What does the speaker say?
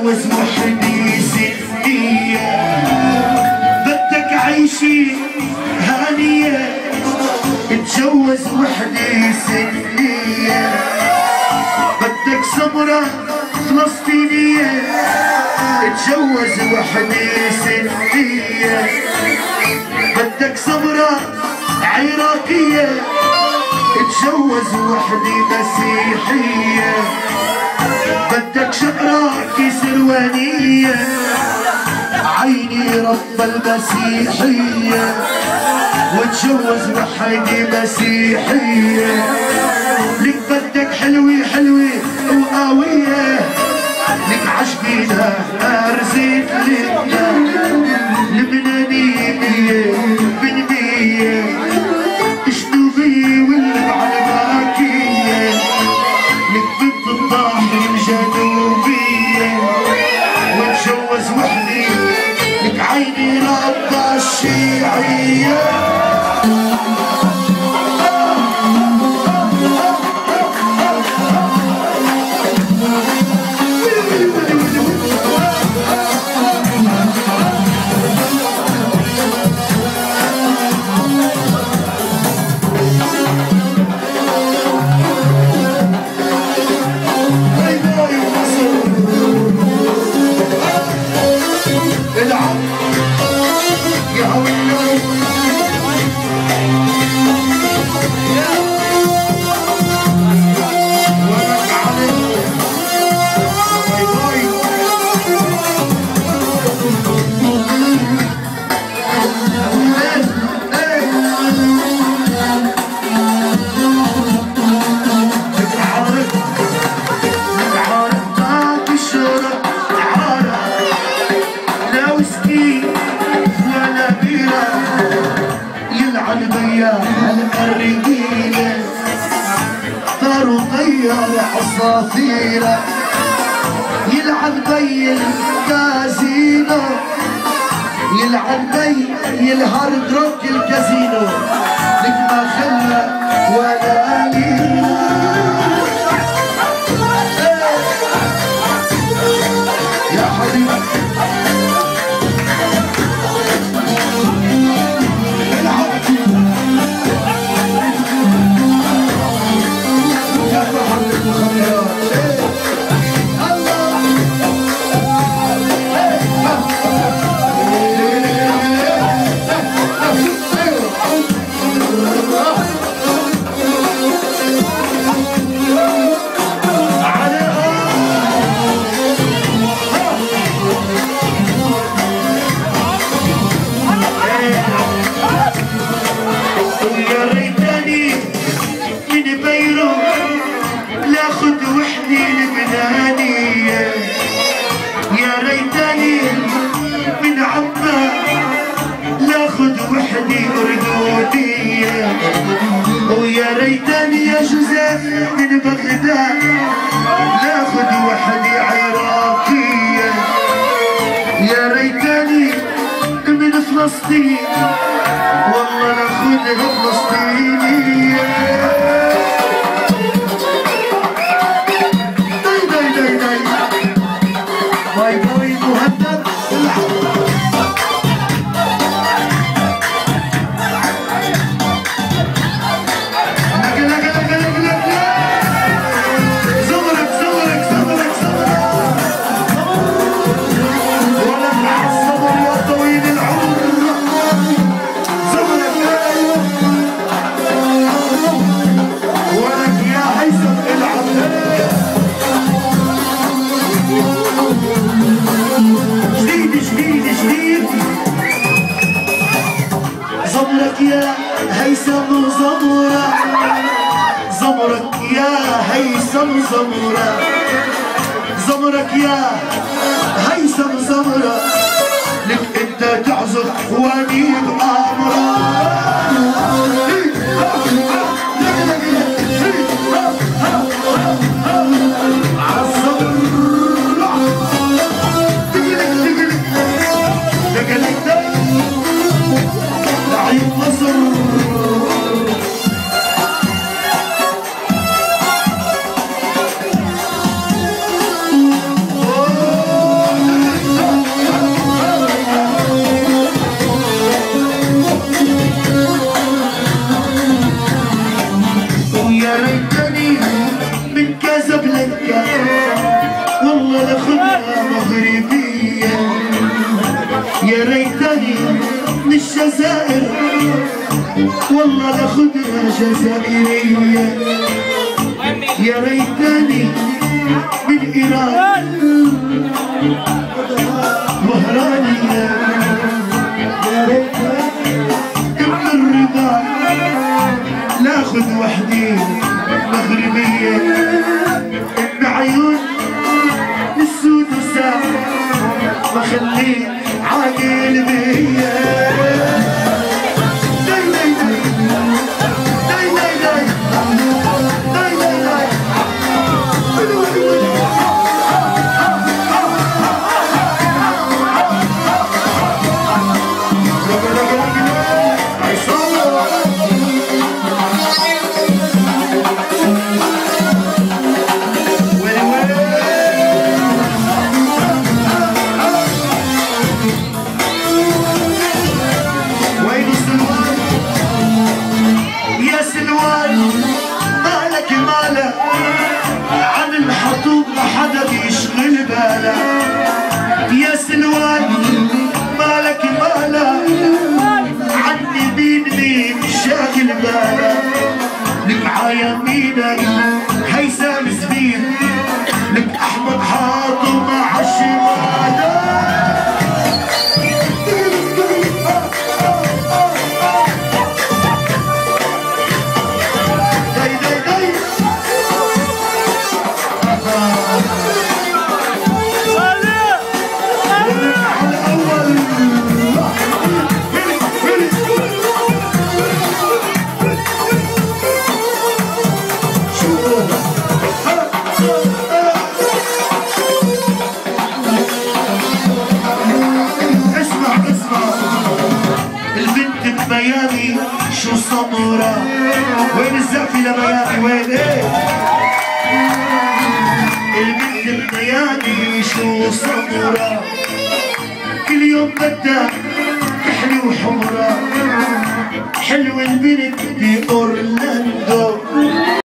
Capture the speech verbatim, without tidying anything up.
اتجوز وحدي ستية، بدك عيشي هانية اتجوز وحدي ستية، بدك سمرة فلسطينية اتجوز وحدي ستية، بدك سمرة عراقية اتجوز وحدي مسيحية، بدك شقراكي سروانية عيني رب المسيحية وتجوز وحدي مسيحية، لك بدك حلوة حلوة وقوية لك عشقينا أرزيت لنا لبنانية بنبية اشتوبية والعلباكية، لك بنت الضاحي الجنوبية وتجوز وحدي لك عيني ربة الشيعية. عصافيرة يلعب بي الكازينو، يلعب بي الهارد روك الكازينو، لك ما خلى ولا ليلة يا حبيبي ويا ريتني يا جوزيف من بغداد ناخذ وحدي عراقية، يا ريتني من فلسطين والله ناخذها فلسطينية. داي داي داي داي باي باي مهند زمرك يا هيثم زمرة، زمرك يا هيثم زمرة، زمرك يا هيثم زمرة، لك انت تعزف واني بأمرة. Oh الجزائر والله لاخدها جزائرية يا ريتني من إيران وهرانية يا ريتني ابن الرضا لاخد وحدي مغربية ابن عيون السود وسام ما خليه عاقل بيا عن الحطوب ما حدا بيشغل باله يا سلوان مالك مالا عني مين مين شاغل باله لك عيمينك هيثم زبيب لك احمد حاطم مع الشمالة ميامي شو صمورة وين الزقفة لميامي وين ايه البنت بميامي شو صمورة كل يوم بدها تحلي وحمرة حلوة البنت دي اورلاندو